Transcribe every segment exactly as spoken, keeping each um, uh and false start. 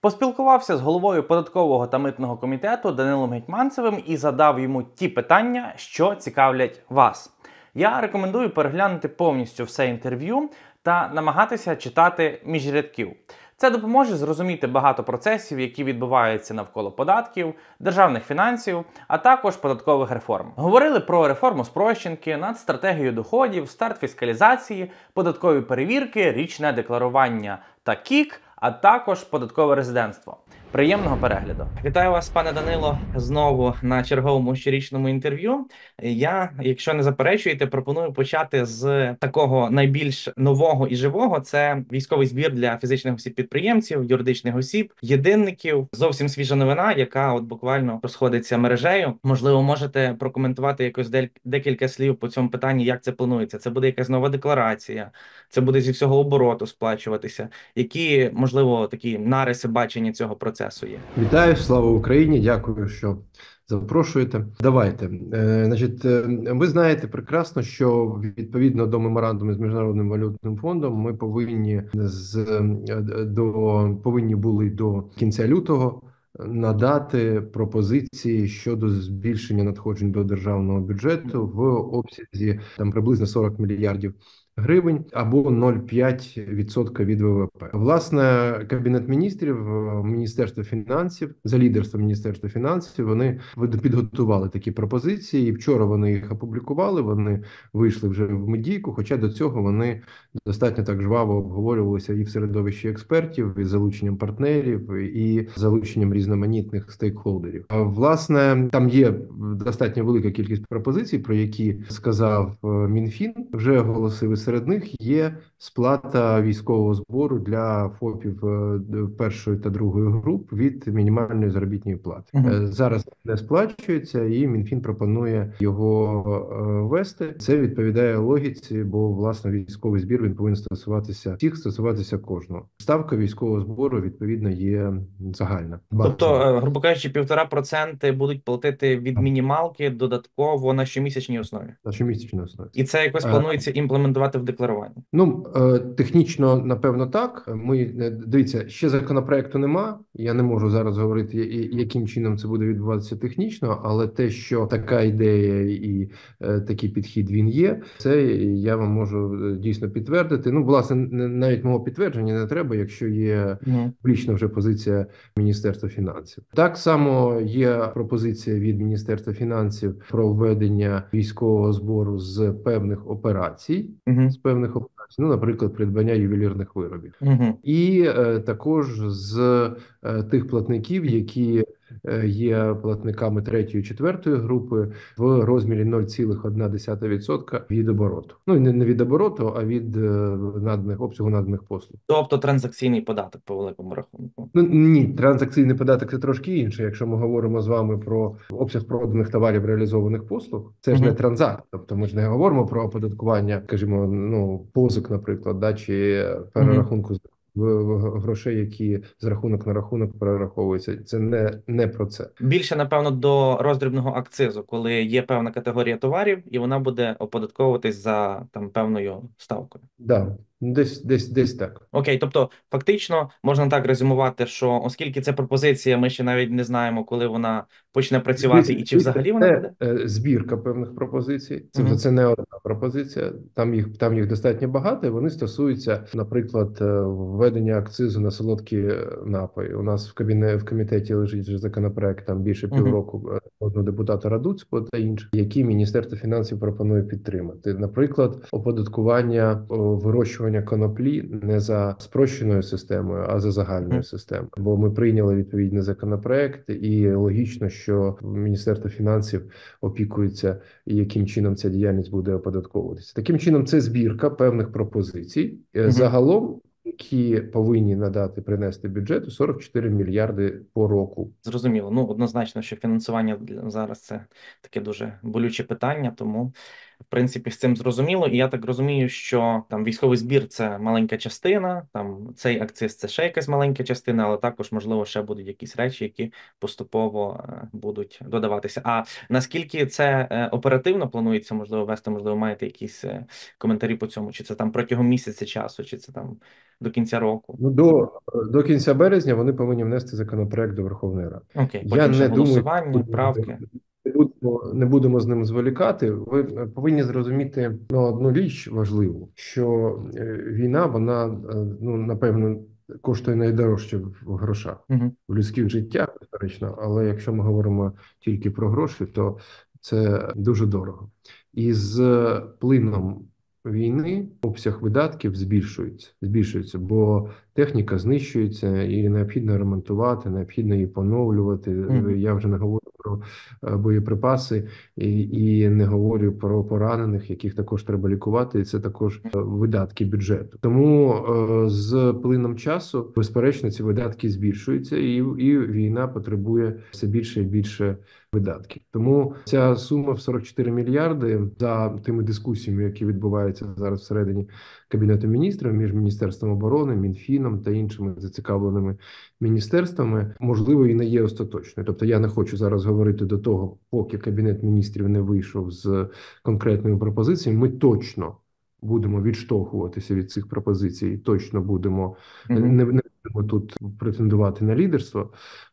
Поспілкувався з головою податкового та митного комітету Данилом Гетманцевим і задав йому ті питання, що цікавлять вас. Я рекомендую переглянути повністю все інтерв'ю та намагатися читати між рядків. Це допоможе зрозуміти багато процесів, які відбуваються навколо податків, державних фінансів, а також податкових реформ. Говорили про реформу спрощенки, над стратегією доходів, старт фіскалізації, податкові перевірки, річне декларування та КІК, а також податкове резидентство. Приємного перегляду. Вітаю вас, пане Данило, знову на черговому щорічному інтерв'ю. Я, якщо не заперечуєте, пропоную почати з такого найбільш нового і живого. Це військовий збір для фізичних осіб-підприємців, юридичних осіб, єдинників. Зовсім свіжа новина, яка от буквально розходиться мережею. Можливо, можете прокоментувати якось декілька слів по цьому питанні, як це планується. Це буде якась нова декларація, це буде зі всього обороту сплачуватися. Які, можливо, такі нариси бачення цього процесу? Вітаю, слава Україні, дякую, що запрошуєте. Давайте. Е, значить, е, ви знаєте прекрасно, що відповідно до меморандуму з Міжнародним валютним фондом ми повинні з до повинні були до кінця лютого надати пропозиції щодо збільшення надходжень до державного бюджету в обсязі там приблизно сорок мільярдів гривень або нуль цілих п'ять десятих відсотка від ВВП. Власне, Кабінет міністрів, Міністерство фінансів, за лідерством Міністерства фінансів, вони підготували такі пропозиції, і вчора вони їх опублікували, вони вийшли вже в медійку, хоча до цього вони достатньо так жваво обговорювалися і в середовищі експертів, і з залученням партнерів, і з залученням різноманітних стейкхолдерів. А власне, там є достатньо велика кількість пропозицій, про які сказав Мінфін, вже оголосив. Серед них є сплата військового збору для ФОПів першої та другої груп від мінімальної заробітної плати. Uh-huh. Зараз не сплачується, і Мінфін пропонує його ввести. Це відповідає логіці, бо, власне, військовий збір він повинен стосуватися всіх, стосуватися кожного. Ставка військового збору, відповідно, є загальна. Тобто, грубо кажучи, півтора проценти будуть платити від мінімалки додатково на щомісячній основі? На щомісячній основі. І це якось планується імплементувати в декларуванні? Ну, технічно, напевно, так. Ми, дивіться, ще законопроекту нема. Я не можу зараз говорити, яким чином це буде відбуватися технічно, але те, що така ідея і такий підхід він є, це я вам можу дійсно підтвердити. Ну, власне, навіть мого підтвердження не треба, якщо є публічна вже позиція Міністерства фінансів. Так само є пропозиція від Міністерства фінансів про введення військового збору з певних операцій, uh-huh. з певних операцій, ну, наприклад, придбання ювелірних виробів. Uh-huh. І е, також з е, тих платників, які е, є платниками третьої, четвертої групи в розмірі нуль цілих одна десята відсотка від обороту. Ну, не, не від обороту, а від е, наданих, обсягу наданих послуг. Тобто транзакційний податок по великому рахунку? Ну, ні, транзакційний податок – це трошки інше. Якщо ми говоримо з вами про обсяг проданих товарів, реалізованих послуг, це ж uh-huh. не транзакт. Тобто ми ж не говоримо про оподаткування, скажімо, ну, позик, наприклад, да, чи перерахунку uh-huh. грошей, які з рахунок на рахунок перераховуються. Це не, не про це. Більше, напевно, до роздрібного акцизу, коли є певна категорія товарів, і вона буде оподатковуватись за там певною ставкою. Да. Десь, десь, десь так. Окей, тобто фактично можна так резюмувати, що оскільки це пропозиція, ми ще навіть не знаємо, коли вона почне працювати це, і чи взагалі вона буде? Це збірка певних пропозицій. Це, uh-huh. це не одна пропозиція. Там їх там їх достатньо багато. І вони стосуються, наприклад, введення акцизу на солодкі напої. У нас в кабінеті в комітеті лежить вже законопроект там більше uh-huh. півроку одного депутата Радуцького та інших, які Міністерство фінансів пропонує підтримати. Наприклад, оподаткування вирощування коноплі не за спрощеною системою, а за загальною mm. системою. Бо ми прийняли відповідний законопроект, і логічно, що Міністерство фінансів опікується, яким чином ця діяльність буде оподатковуватися. Таким чином, це збірка певних пропозицій. Mm-hmm. Загалом, які повинні надати, принести бюджету сорок чотири мільярди по року. Зрозуміло. Ну, однозначно, що фінансування зараз це таке дуже болюче питання, тому в принципі, з цим зрозуміло. І я так розумію, що там військовий збір це маленька частина, там цей акциз це ще якась маленька частина, але також, можливо, ще будуть якісь речі, які поступово е, будуть додаватися. А наскільки це е, оперативно планується, можливо, вести, можливо, маєте якісь е, коментарі по цьому? Чи це там протягом місяця часу, чи це там до кінця року? Ну, до, до кінця березня вони повинні внести законопроект до Верховної Ради. Окей, Я потім ще не думаю, голосування, правки. не будемо, не будемо з ним зволікати. Ви повинні зрозуміти ну, одну річ важливу, що е, війна, вона, е, ну, напевно, коштує найдорожче в грошах, Угу. в людських життях, безперечно, але якщо ми говоримо тільки про гроші, то це дуже дорого. І з плином війни обсяг видатків збільшується, збільшується, бо техніка знищується і необхідно ремонтувати, необхідно її поновлювати. Мгм. Я вже не говорю про е, боєприпаси і, і не говорю про поранених, яких також треба лікувати. І це також е, видатки бюджету. Тому е, з плином часу, безперечно, ці видатки збільшуються, і, і війна потребує все більше і більше видатків. Тому ця сума в сорок чотири мільярди за тими дискусіями, які відбуваються зараз всередині Кабінету міністрів між Міністерством оборони, Мінфіном та іншими зацікавленими міністерствами, можливо, і не є остаточною. Тобто я не хочу зараз говорити до того, поки Кабінет міністрів не вийшов з конкретними пропозиціями. Ми точно будемо відштовхуватися від цих пропозицій, точно будемо Мгм. не, не будемо тут претендувати на лідерство,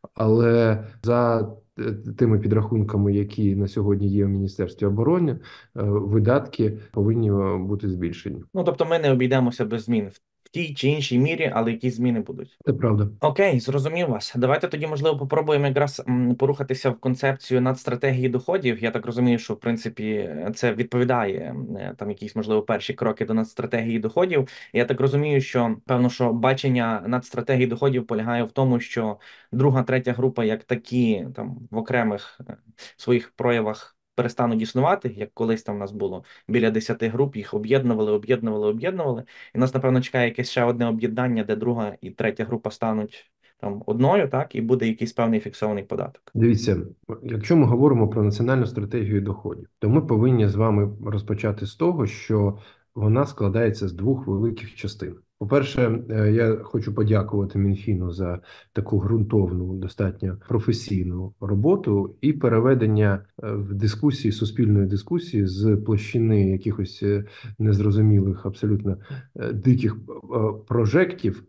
але за тими підрахунками, які на сьогодні є в Міністерстві оборони, е, видатки повинні бути збільшені. Ну, тобто ми не обійдемося без змін в в тій чи іншій мірі, але якісь зміни будуть. Це правда. Окей, зрозумів вас. Давайте тоді, можливо, попробуємо якраз м, порухатися в концепцію надстратегії доходів. Я так розумію, що в принципі це відповідає м, е, там якісь, можливо, перші кроки до надстратегії доходів. Я так розумію, що певно, що бачення надстратегії доходів полягає в тому, що друга, третя група, як такі, там в окремих е, своїх проявах перестануть існувати, як колись там в нас було біля десяти груп, їх об'єднували, об'єднували, об'єднували. І нас, напевно, чекає якесь ще одне об'єднання, де друга і третя група стануть там одною, так, і буде якийсь певний фіксований податок. Дивіться, якщо ми говоримо про національну стратегію доходів, то ми повинні з вами розпочати з того, що вона складається з двох великих частин. По-перше, е, я хочу подякувати Мінфіну за таку ґрунтовну, достатньо професійну роботу і переведення е, в дискусії, суспільної дискусії з площини якихось е, незрозумілих, абсолютно е, диких е, прожектів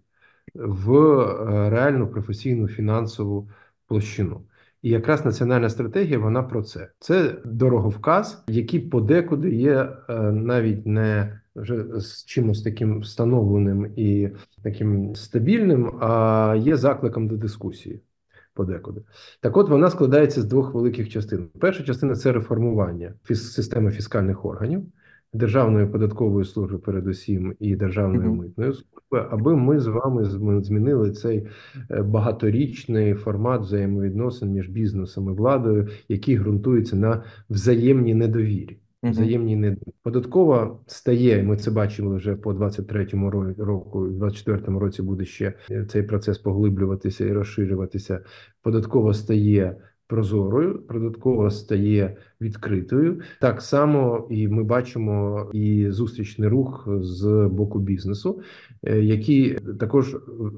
в е, реальну професійну фінансову площину. І якраз національна стратегія, вона про це. Це дороговказ, який подекуди є е, навіть не вже з чимось таким встановленим і таким стабільним, а є закликом до дискусії подекуди. Так от, вона складається з двох великих частин. Перша частина – це реформування фіс- системи фіскальних органів, Державної податкової служби передусім і Державної Мгм. митної служби, аби ми з вами зм- змінили цей е, багаторічний формат взаємовідносин між бізнесом і владою, який ґрунтується на взаємній недовірі. Мгм. Взаємній недовірі. Податкова стає, ми це бачили вже по двадцять третьому ро- року, в двадцять четвертому році буде ще е, цей процес поглиблюватися і розширюватися. Податкова стає прозорою, податкова стає відкритою. Так само і ми бачимо і зустрічний рух з боку бізнесу, е, який також, е,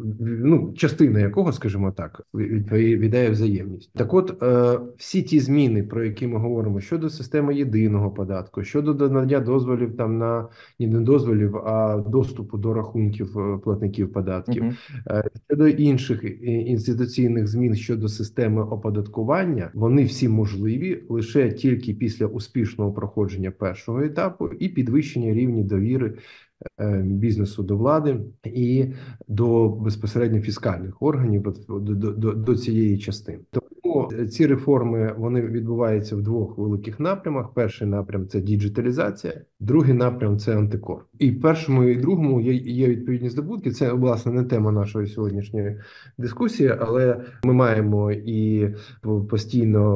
ну, частина якого, скажімо так, відповідає взаємність. Так от, е, всі ті зміни, про які ми говоримо щодо системи єдиного податку, щодо надання дозволів там на, не дозволів, а доступу до рахунків е, платників податків, Мгм. Е, щодо інших е, інституційних змін щодо системи оподаткування, вони всі можливі лише тільки після успішного проходження першого етапу і підвищення рівня довіри е, бізнесу до влади і до безпосередньо фіскальних органів от, до, до, до, до цієї частини. Тому ці реформи, вони відбуваються в двох великих напрямах. Перший напрям – це діджиталізація, другий напрям – це антикор. І в першому, і другому є, є відповідні здобутки. Це, власне, не тема нашої сьогоднішньої дискусії, але ми маємо і постійно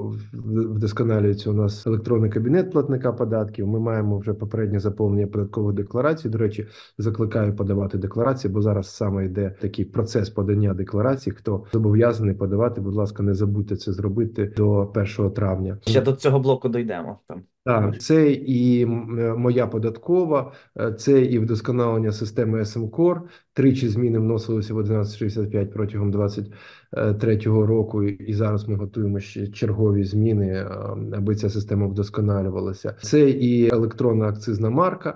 в- вдосконалюється у нас електронний кабінет платника податків. Ми маємо вже попереднє заповнення податкових декларацій. До речі, закликаю подавати декларації, бо зараз саме йде такий процес подання декларацій. Хто зобов'язаний подавати, будь ласка, не забудьте це зробити до першого травня. Ще до цього блоку дійдемо. Там. Так, це і моя податкова, це і вдосконалення системи ес ем кор. Тричі зміни вносилися в одинадцять шістдесят п'ять протягом двадцять третього року, і зараз ми готуємо ще чергові зміни, аби ця система вдосконалювалася. Це і електронна акцизна марка,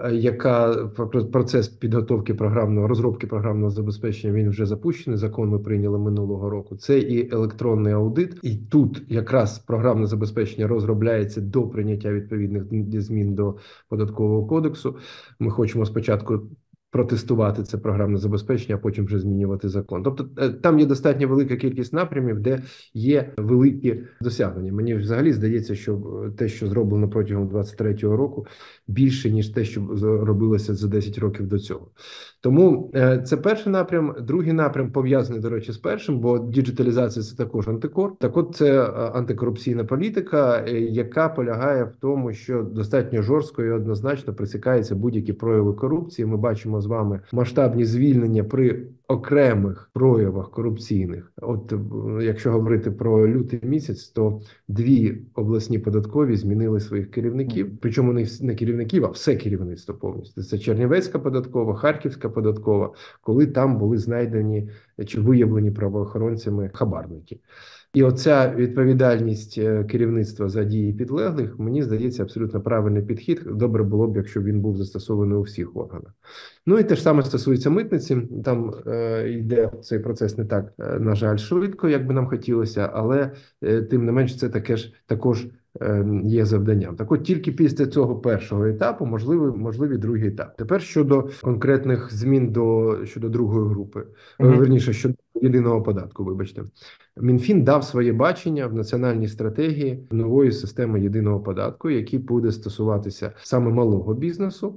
яка процес підготовки програмного, розробки програмного забезпечення, він вже запущений, закон ми прийняли минулого року. Це і електронний аудит, і тут якраз програмне забезпечення розробляється до прийняття відповідних змін до податкового кодексу. Ми хочемо спочатку протестувати це програмне забезпечення, а потім вже змінювати закон. Тобто там є достатньо велика кількість напрямів, де є великі досягнення. Мені взагалі здається, що те, що зроблено протягом двадцять третього року, більше, ніж те, що робилося за десять років до цього. Тому це перший напрям. Другий напрям пов'язаний, до речі, з першим, бо діджиталізація – це також антикор. Так от, це антикорупційна політика, яка полягає в тому, що достатньо жорстко і однозначно пресікаються будь-які прояви корупції. Ми бачимо з вами масштабні звільнення при окремих проявах корупційних. От якщо говорити про лютий місяць, то дві обласні податкові змінили своїх керівників, причому не керівників, а все керівництво повністю. Це Чернівецька податкова, Харківська податкова, коли там були знайдені чи виявлені правоохоронцями хабарники. І оця відповідальність керівництва за дії підлеглих, мені здається, абсолютно правильний підхід. Добре було б, якщо він був застосований у всіх органах. Ну і те ж саме стосується митниці. Там е, йде цей процес не так, е, на жаль, швидко, як би нам хотілося, але е, тим не менш це таке ж також е, є завданням. Так от тільки після цього першого етапу можливий, можливий другий етап. Тепер щодо конкретних змін до щодо другої групи, mm-hmm. верніше, щодо єдиного податку, вибачте. Мінфін дав своє бачення в національній стратегії нової системи єдиного податку, який буде стосуватися саме малого бізнесу,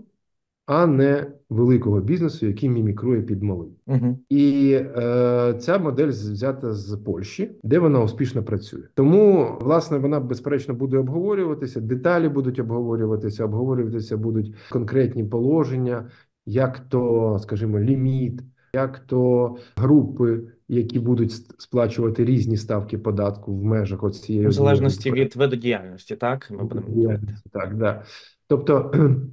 а не великого бізнесу, який мімікрує під малий. Угу. І е, ця модель взята з Польщі, де вона успішно працює. Тому, власне, вона, безперечно, буде обговорюватися, деталі будуть обговорюватися, обговорюватися будуть конкретні положення, як то, скажімо, ліміт, як то групи, які будуть сплачувати різні ставки податку в межах от цієї... В залежності від виду діяльності, так? Ми будемо діяльності, так, да. Тобто,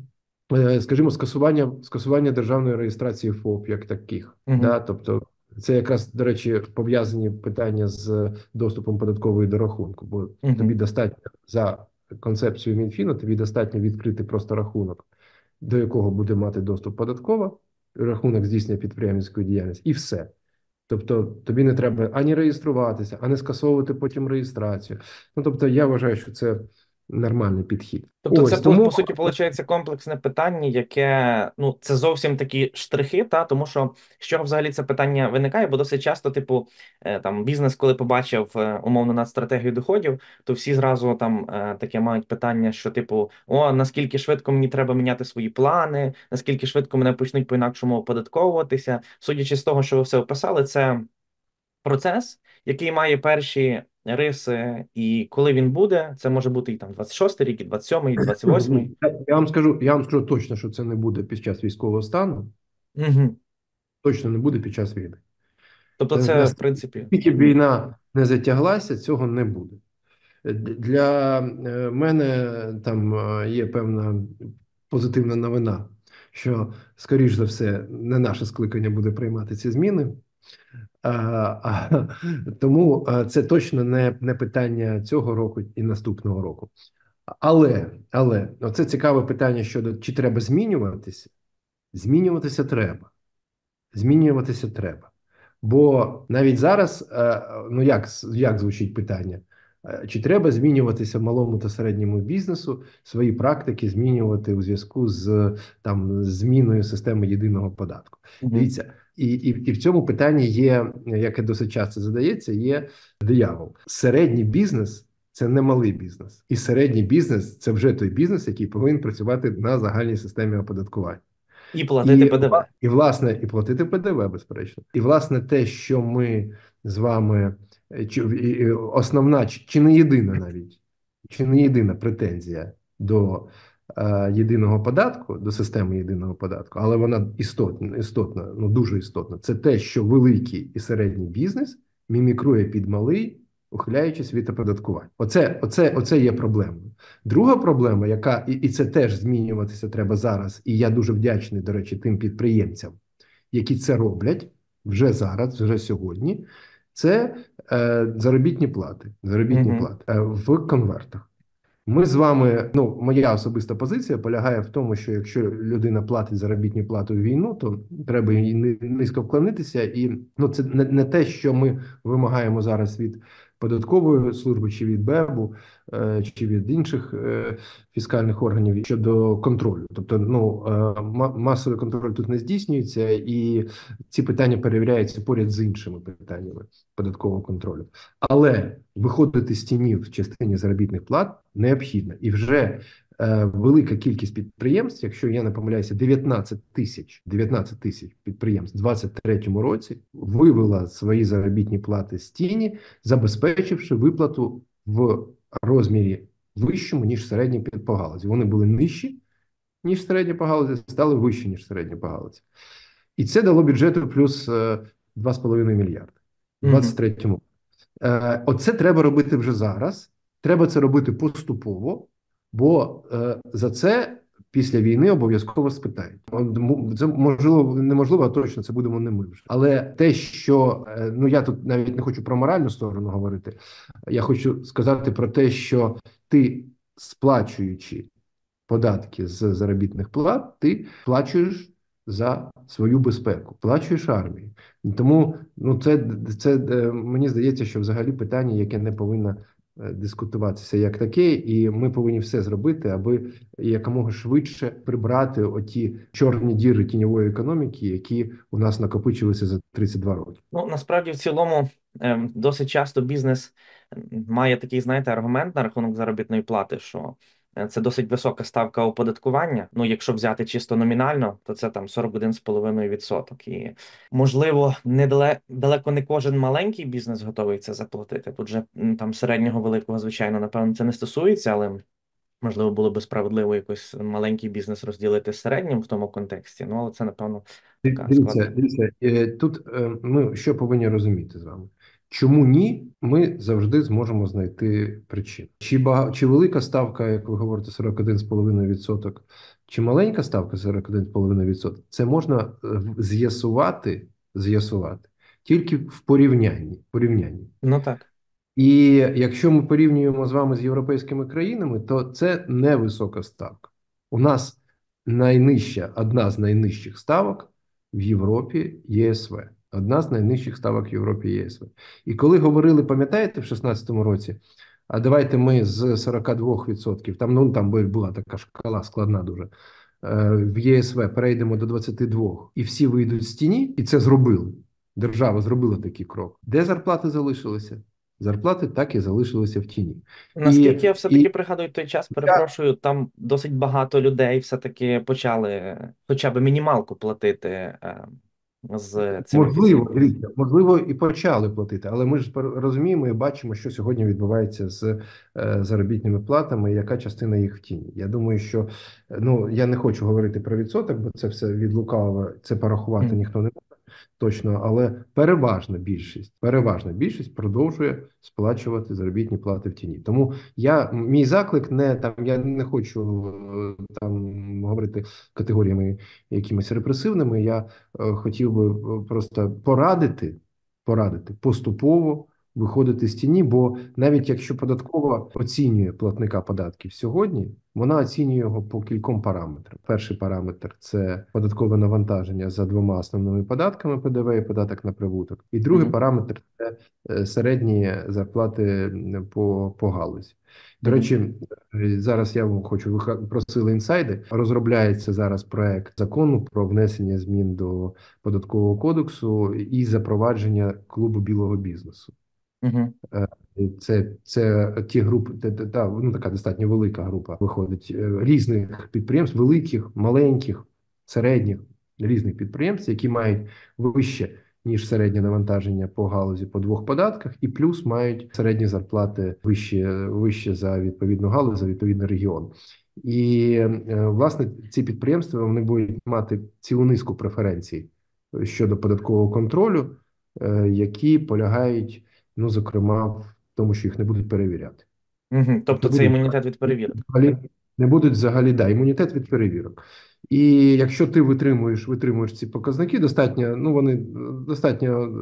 скажімо, скасування, скасування державної реєстрації ФОП як таких. Uh-huh. Да? Тобто, це якраз, до речі, пов'язані питання з доступом податкової до рахунку, бо uh-huh. тобі достатньо за концепцією Мінфіну, тобі достатньо відкрити просто рахунок, до якого буде мати доступ податкова, рахунок здійснення підприємницької діяльності, і все. Тобто тобі не треба ані реєструватися, ані скасовувати потім реєстрацію. Ну, тобто я вважаю, що це нормальний підхід. Тобто Ось, це, тому... по суті, виходить комплексне питання, яке, ну, це зовсім такі штрихи, та, тому що з чого взагалі це питання виникає, бо досить часто, типу, там, бізнес, коли побачив, умовно, над стратегію доходів, то всі зразу там таке мають питання, що, типу, о, наскільки швидко мені треба міняти свої плани, наскільки швидко мене почнуть по-інакшому оподатковуватися. Судячи з того, що ви все описали, це процес, який має перші риси, і коли він буде, це може бути і там двадцять шостий рік, і двадцять сьомий, і двадцять восьмий. Я вам скажу, я вам скажу точно, що це не буде під час військового стану. Угу. Точно не буде під час війни. Тобто це, Для, в принципі... Тільки війна не затяглася, цього не буде. Для мене там є певна позитивна новина, що, скоріш за все, не наше скликання буде приймати ці зміни. А, а, тому це точно не, не питання цього року і наступного року. Але, але, оце цікаве питання щодо, чи треба змінюватися? Змінюватися треба. Змінюватися треба. Бо навіть зараз, ну як, як звучить питання? Чи треба змінюватися малому та середньому бізнесу, свої практики змінювати у зв'язку з там зміною системи єдиного податку? Mm-hmm. Дивіться, і, і, і в цьому питанні є, яке досить часто задається, є диявол. Середній бізнес – це не малий бізнес. І середній бізнес – це вже той бізнес, який повинен працювати на загальній системі оподаткування. І платити і, ПДВ. І, власне, і платити ПДВ, безперечно. І, власне, те, що ми з вами, чи, основна, чи не єдина навіть, чи не єдина претензія до е, єдиного податку, до системи єдиного податку, але вона істотна, істотна, ну дуже істотна, це те, що великий і середній бізнес мімікрує під малий ухиляючись від оподаткування. Оце, оце, оце є проблемою. Друга проблема, яка, і, і це теж змінюватися треба зараз, і я дуже вдячний, до речі, тим підприємцям, які це роблять вже зараз, вже сьогодні, це е, заробітні плати, заробітні Угу. плати е, в конвертах. Ми з вами, ну, моя особиста позиція полягає в тому, що якщо людина платить заробітну плату в війну, то треба їй низько вклонитися. І ну, це не, не те, що ми вимагаємо зараз від податкової служби, чи від БЕБу, е, чи від інших е, фіскальних органів щодо контролю. Тобто, ну, е, масовий контроль тут не здійснюється, і ці питання перевіряються поряд з іншими питаннями податкового контролю. Але виходити з тіні в частині заробітних плат необхідно. І вже е, велика кількість підприємств, якщо я не помиляюся, дев'ятнадцять тисяч, дев'ятнадцять тисяч підприємств у двадцять третьому році вивела свої заробітні плати з тіні, забезпечивши виплату в розмірі вищому, ніж середній по галузі. Вони були нижчі, ніж середні по галузі, стали вищі, ніж середні по галузі. І це дало бюджету плюс е, два з половиною мільярди у двадцять третьому. Е, оце треба робити вже зараз. Треба це робити поступово, бо е, за це після війни обов'язково спитають. Це можливо, неможливо, а точно це будемо не ми вже. Але те, що, е, ну я тут навіть не хочу про моральну сторону говорити, я хочу сказати про те, що ти, сплачуючи податки з заробітних плат, ти сплачуєш за свою безпеку, сплачуєш армію. Тому ну це, це мені здається, що взагалі питання, яке не повинно дискутуватися як таке, і ми повинні все зробити, аби якомога швидше прибрати оті чорні діри тіньової економіки, які у нас накопичилися за тридцять два роки. Ну, насправді, в цілому, ем, досить часто бізнес має такий, знаєте, аргумент на рахунок заробітної плати, що е, це досить висока ставка оподаткування. Ну, якщо взяти чисто номінально, то це там сорок один цілих п'ять десятих відсотка. І, можливо, недале, далеко не кожен маленький бізнес готовий це заплатити. Тут же м, там середнього, великого, звичайно, напевно, це не стосується, але можливо було би справедливо якось маленький бізнес розділити з середнім в тому контексті. Ну, але це, напевно, така складна. Дивіться, дивіться, е, тут е, ми що повинні розуміти з вами? Чому ні? Ми завжди зможемо знайти причину. Чи бага... чи велика ставка, як ви говорите, сорок один цілих п'ять десятих відсотка, чи маленька ставка сорок один цілих п'ять десятих відсотка, це можна е, з'ясувати, з'ясувати тільки в порівнянні. порівнянні. Ну так. І якщо ми порівнюємо з вами з європейськими країнами, то це невисока ставка. У нас найнижча, одна з найнижчих ставок в Європі ЄСВ. Одна з найнижчих ставок в Європі ЄСВ. І коли говорили, пам'ятаєте, в шістнадцятому році, а давайте ми з сорок два відсотки, там, ну, там була така шкала складна дуже, в ЄСВ перейдемо до двадцять два, і всі вийдуть з тіні, і це зробили. Держава зробила такий крок. Де зарплати залишилися? Зарплати так і залишилися в тіні. Наскільки і, я все-таки і... пригадую той час, перепрошую, там досить багато людей все-таки почали хоча б мінімалку платити е, з цим Можливо, офіційним. дивіться, можливо, і почали платити, але ми ж розуміємо і бачимо, що сьогодні відбувається з е, заробітними платами, і яка частина їх в тіні. Я думаю, що, ну, я не хочу говорити про відсоток, бо це все від лукавого, це порахувати Мгм. ніхто не може точно, але переважна більшість, переважна більшість продовжує сплачувати заробітні плати в тіні. Тому я, мій заклик не там, я не хочу е, там говорити категоріями якимись репресивними. Я е, хотів би е, просто порадити, порадити поступово виходити з тіні, бо навіть якщо податкова оцінює платника податків сьогодні, вона оцінює його по кільком параметрам. Перший параметр – це податкове навантаження за двома основними податками – П Д В і податок на прибуток. І другий Мгм. параметр – це е, середні зарплати м, по, по галузі. До Мгм. речі, е, зараз я вам хочу, ви просили інсайди, розробляється зараз проект закону про внесення змін до податкового кодексу і запровадження клубу білого бізнесу. Мгм. Це, це ті групи, та, та, та, ну, така достатньо велика група виходить е, різних підприємств, великих, маленьких, середніх, різних підприємств, які мають вище, ніж середнє навантаження по галузі по двох податках, і плюс мають середні зарплати вище, вище за відповідну галузь, за відповідний регіон. І, е, власне, ці підприємства, вони будуть мати цілу низку преференцій щодо податкового контролю, е, які полягають, ну, зокрема, в тому що їх не будуть перевіряти. Угу. Тобто Тобто це будуть імунітет від перевірок. взагалі, не будуть взагалі да, імунітет від перевірок. І якщо ти витримуєш, витримуєш ці показники, достатньо, ну вони достатньо е,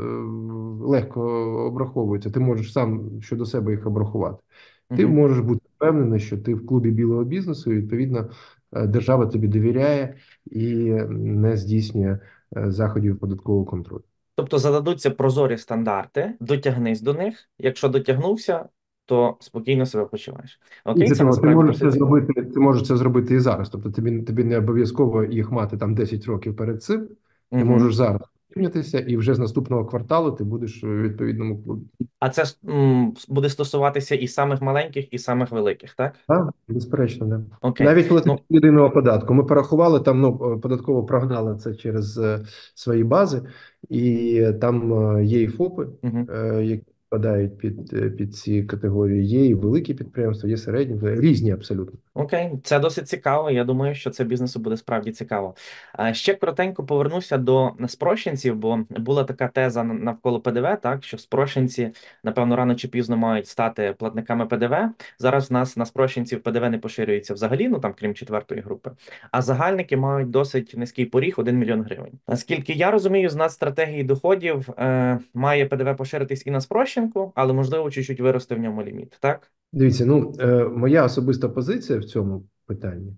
легко обраховуються. Ти можеш сам щодо себе їх обрахувати. Ти Угу. можеш бути впевнений, що ти в клубі білого бізнесу, і відповідно е, держава тобі довіряє і не здійснює е, заходів податкового контролю. Тобто зададуться прозорі стандарти, дотягнись до них. Якщо дотягнувся, то спокійно себе почуваєш. І Окей, це це того, ти насправді можеш це досить цікаво. зробити, ти можеш це зробити і зараз. Тобто тобі, тобі не обов'язково їх мати там десять років перед цим. Ти Угу. можеш зараз прийнятися, і вже з наступного кварталу ти будеш у відповідному клубі. А це м, буде стосуватися і самих маленьких, і самих великих, так? Так, безперечно, да. Окей. Навіть платити Ну, єдиного податку. Ми порахували там, ну податково прогнали це через е, свої бази, і там е, є і ФОПи, угу. е, які підпадають під, е, під ці категорії. Є і великі підприємства, є середні, різні абсолютно. Окей, це досить цікаво. Я думаю, що це бізнесу буде справді цікаво. А ще коротенько повернуся до спрощенців, бо була така теза навколо ПДВ, так що спрощенці, напевно, рано чи пізно мають стати платниками ПДВ. Зараз в нас на спрощенців ПДВ не поширюється взагалі, ну там крім четвертої групи. А загальники мають досить низький поріг один мільйон гривень. Наскільки я розумію, з нацстратегії доходів е, має ПДВ поширитись і на спрощенку, але можливо чуть-чуть вирости в ньому ліміт, так? Дивіться, ну е, моя особиста позиція в цьому питанні,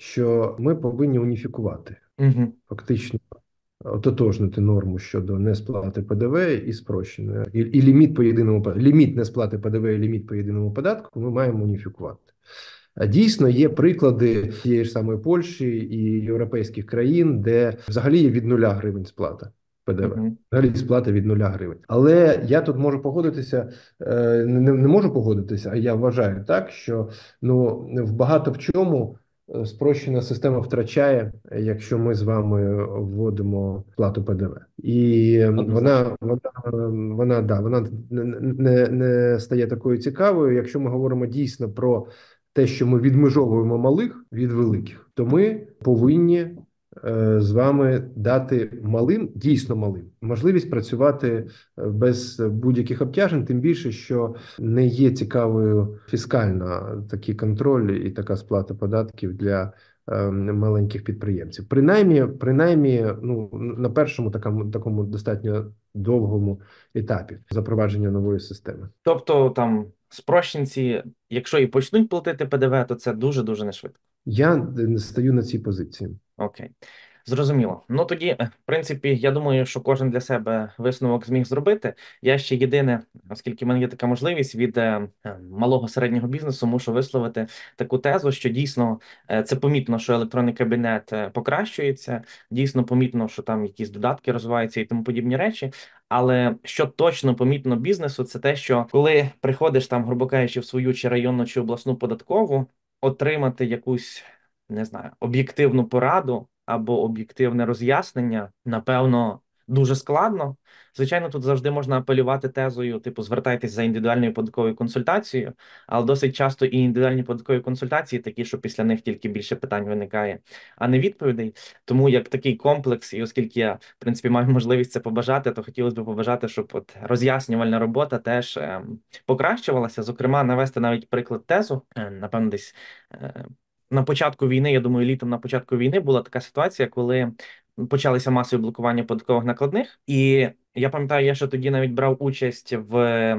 що ми повинні уніфікувати, Угу. фактично ототожнити норму щодо несплати ПДВ і спрощеної. І, і ліміт по єдиному податку. Ліміт несплати ПДВ і ліміт по єдиному податку ми маємо уніфікувати. А дійсно є приклади тієї ж самої Польщі і європейських країн, де взагалі є від нуля гривень сплата ПДВ. Угу. Взагалі сплата від нуля гривень. Але я тут можу погодитися, е, не, не можу погодитися, а я вважаю так, що ну в багато в чому е, спрощена система втрачає, якщо ми з вами вводимо плату ПДВ. І Однозначно. вона, вона, вона, да, вона не, не, не стає такою цікавою, якщо ми говоримо дійсно про те, що ми відмежовуємо малих від великих, то ми повинні е, з вами дати малим, дійсно малим, можливість працювати без будь-яких обтяжень, тим більше, що не є цікавою фіскальна такий контроль і така сплата податків для е, маленьких підприємців. Принаймні, принаймні, ну на першому такому такому достатньо довгому етапі запровадження нової системи. Тобто там спрощенці, якщо і почнуть платити ПДВ, то це дуже-дуже не швидко. Я не стою на цій позиції. Окей. Зрозуміло. Ну тоді, е, в принципі, я думаю, що кожен для себе висновок зміг зробити. Я ще єдине, оскільки в мене є така можливість від е, е, малого середнього бізнесу, мушу висловити таку тезу, що дійсно е, це помітно, що електронний кабінет е, покращується, дійсно помітно, що там якісь додатки розвиваються і тому подібні речі. Але що точно помітно бізнесу, це те, що коли приходиш там, грубо кажучи, в свою чи районну чи обласну податкову, отримати якусь, не знаю, об'єктивну пораду або об'єктивне роз'яснення, напевно, дуже складно. Звичайно, тут завжди можна апелювати тезою, типу, звертайтесь за індивідуальною податковою консультацією, але досить часто і індивідуальні податкові консультації такі, що після них тільки більше питань виникає, а не відповідей. Тому як такий комплекс, і оскільки я, в принципі, маю можливість це побажати, то хотілося б побажати, щоб от роз'яснювальна робота теж е, покращувалася. Зокрема, навести навіть приклад тезу, е, напевно, десь е, на початку війни, я думаю, літом на початку війни була така ситуація, коли почалися масові блокування податкових накладних. І я пам'ятаю, я ще тоді навіть брав участь в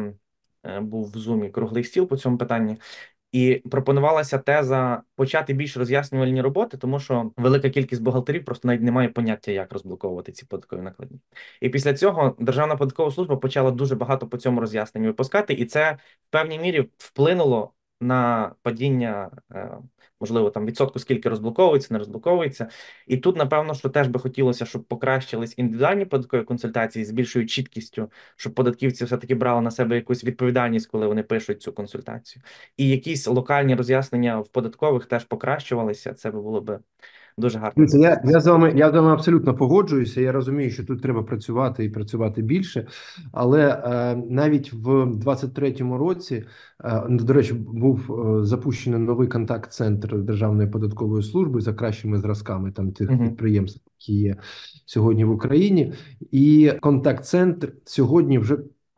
е, був в Зумі круглий стіл по цьому питанні. І пропонувалася теза почати більш роз'яснювальні роботи, тому що велика кількість бухгалтерів просто навіть не має поняття, як розблоковувати ці податкові накладні. І після цього Державна податкова служба почала дуже багато по цьому роз'ясненню випускати, і це в певній мірі вплинуло на падіння, е, можливо, там відсотку, скільки розблоковується, не розблоковується. І тут, напевно, що теж би хотілося, щоб покращились індивідуальні податкові консультації з більшою чіткістю, щоб податківці все-таки брали на себе якусь відповідальність, коли вони пишуть цю консультацію. І якісь локальні роз'яснення в податкових теж покращувалися. Це би було б дуже гарно. Дивіться, я, я з вами я з вами абсолютно погоджуюся. Я розумію, що тут треба працювати і працювати більше. Але е, навіть в двадцять третьому році, е, до речі, був е, запущений новий контакт-центр Державної податкової служби за кращими зразками там тих Угу. підприємств, які є сьогодні в Україні. І контакт-центр сьогодні вже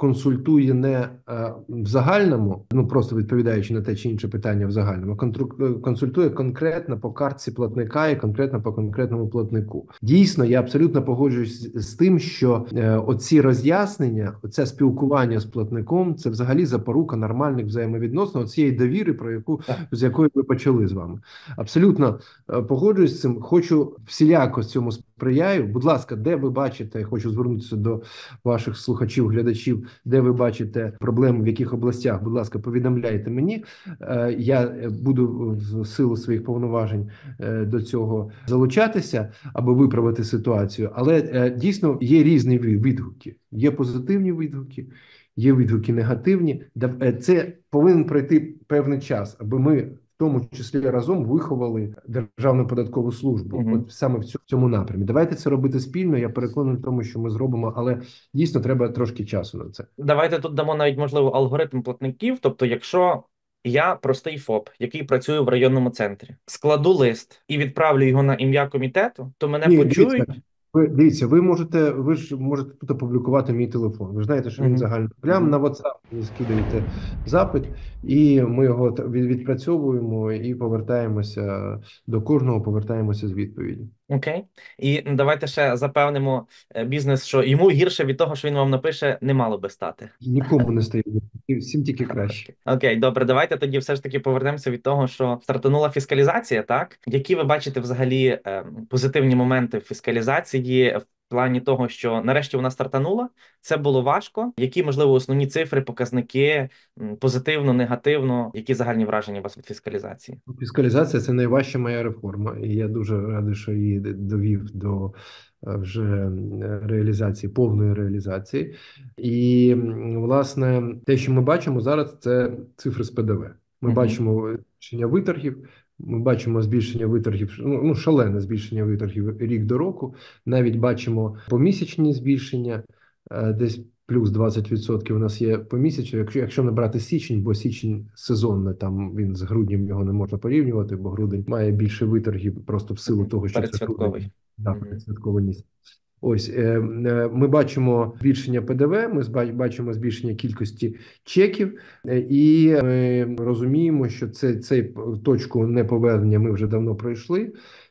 консультує не е, в загальному, ну просто відповідаючи на те чи інше питання в загальному, контру- консультує конкретно по картці платника і конкретно по конкретному платнику. Дійсно, я абсолютно погоджуюсь з тим, що е, оці роз'яснення, оце спілкування з платником, це взагалі запорука нормальних взаємовідносин, оцієї довіри, про яку з якої ми почали з вами. Абсолютно е, погоджуюсь з цим. Хочу всіляко цьому сприяю. Будь ласка, де ви бачите, я хочу звернутися до ваших слухачів, глядачів, де ви бачите проблеми, в яких областях, будь ласка, повідомляйте мені. Е, Я буду в силу своїх повноважень е, до цього залучатися, аби виправити ситуацію. Але е, дійсно є різні відгуки. Є позитивні відгуки, є відгуки негативні. Да- е, Це повинен пройти певний час, аби ми в тому числі разом виховали Державну податкову службу. Мгм. От саме в цьому, в цьому напрямі. Давайте це робити спільно. Я переконаний в тому, що ми зробимо, але дійсно треба трошки часу на це. Давайте тут дамо навіть, можливо, алгоритм платників. Тобто, якщо я простий ФОП, який працює в районному центрі, складу лист і відправлю його на ім'я комітету, то мене Ні, дивіться, почують. ви дивіться, ви можете, ви ж можете тут опублікувати мій телефон. Ви ж знаєте, що він Мгм. загальний. Прямо на WhatsApp ви скидаєте запит, і ми його т- від- відпрацьовуємо і повертаємося до кожного, повертаємося з відповіді. Окей. І давайте ще запевнимо е, бізнес, що йому гірше від того, що він вам напише, не мало би стати. Нікому не стає, всім тільки краще. Окей, добре, давайте тоді все ж таки повернемося від того, що стартанула фіскалізація, так? Які ви бачите взагалі е, позитивні моменти в фіскалізації в плані того, що нарешті вона стартанула, це було важко. Які, можливо, основні цифри, показники, м, позитивно, негативно, які загальні враження у вас від фіскалізації? Фіскалізація – це найважча моя реформа, і я дуже радий, що її довів до е, вже е, реалізації, повної реалізації. І, м, власне, те, що ми бачимо зараз, це цифри з П Д В. Ми Мгм. бачимо збільшення виторгів, ми бачимо збільшення виторгів, ну, ну, шалене збільшення виторгів рік до року. Навіть бачимо помісячні збільшення, е, десь плюс двадцять відсотків у нас є помісячно, якщо, якщо не брати січень, бо січень сезонний, там він з груднем його не можна порівнювати, бо грудень має більше виторгів просто в силу Мгм. того, що це Передсвятковий. грудень, да, Мгм. передсвятковий місяць. Ось е, е, ми бачимо збільшення П Д В, ми зба- бачимо збільшення кількості чеків, е, і ми розуміємо, що це цей п- точку неповернення ми вже давно пройшли,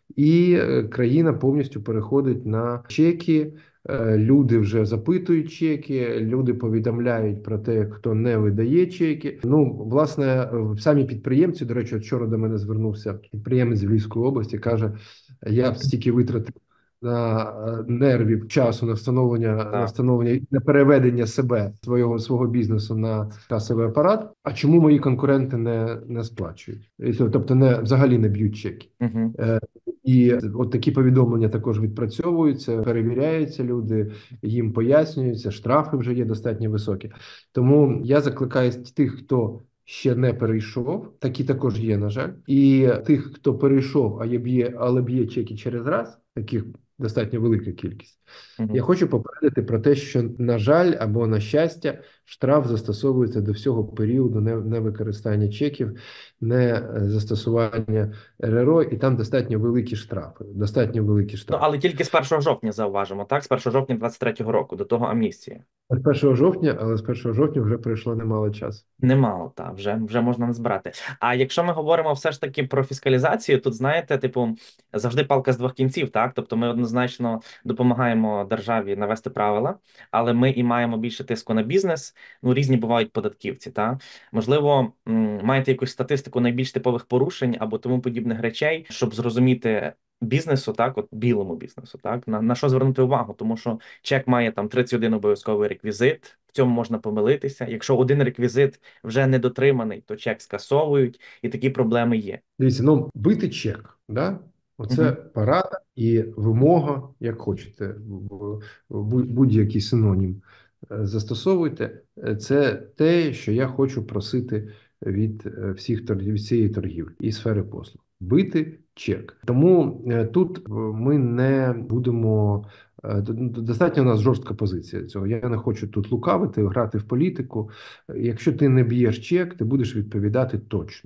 і е, країна повністю переходить на чеки. Е, Люди вже запитують чеки, люди повідомляють про те, хто не видає чеки. Ну, власне, е, самі підприємці, до речі, вчора до мене звернувся підприємець з Львівської області, каже, я б стільки витратив на е, нервів, часу на встановлення, на Так. встановлення на переведення себе свого свого бізнесу на касовий апарат. А чому мої конкуренти не, не сплачують? І то- Тобто, не взагалі не б'ють чеки. Мгм. Е, І от такі повідомлення також відпрацьовуються, перевіряються люди, їм пояснюються, штрафи вже є достатньо високі. Тому я закликаю тих, хто ще не перейшов, такі також є, на жаль, і тих, хто перейшов, а є б'є, але б'є чеки через раз, таких достатньо велика кількість. Мгм. Я хочу попередити про те, що, на жаль, або на щастя, штраф застосовується до всього періоду не- невикористання чеків, не е, застосування Р Р О, і там достатньо великі штрафи. Достатньо великі Ну, штрафи. але тільки з першого жовтня зауважимо, так? З першого жовтня двадцять третього року, до того амністія. З першого жовтня, але з першого жовтня вже пройшло немало часу. Немало, та вже вже можна назбирати. А якщо ми говоримо все ж таки про фіскалізацію, тут знаєте, типу, завжди палка з двох кінців, так? Тобто ми однозначно допомагаємо державі навести правила, але ми і маємо більше тиску на бізнес. Ну, різні бувають податківці, так? Можливо, м, маєте якусь статистику найбільш типових порушень або тому подібних речей, щоб зрозуміти бізнесу, так, от білому бізнесу, так, на, на що звернути увагу, тому що чек має там тридцять один обов'язковий реквізит. В цьому можна помилитися. Якщо один реквізит вже не дотриманий, то чек скасовують, і такі проблеми є. Дивіться, ну, бити чек, да? Оце Мгм. порада і вимога, як хочете, в- в будь- будь-який синонім е, застосовуйте. Е, Це те, що я хочу просити від е, всіх торгів, всієї торгівлі і сфери послуг. Бити чек. Тому е, тут е, ми не будемо. е, д- д- Достатньо у нас жорстка позиція цього. Я не хочу тут лукавити, грати в політику. Е, Якщо ти не б'єш чек, ти будеш відповідати точно.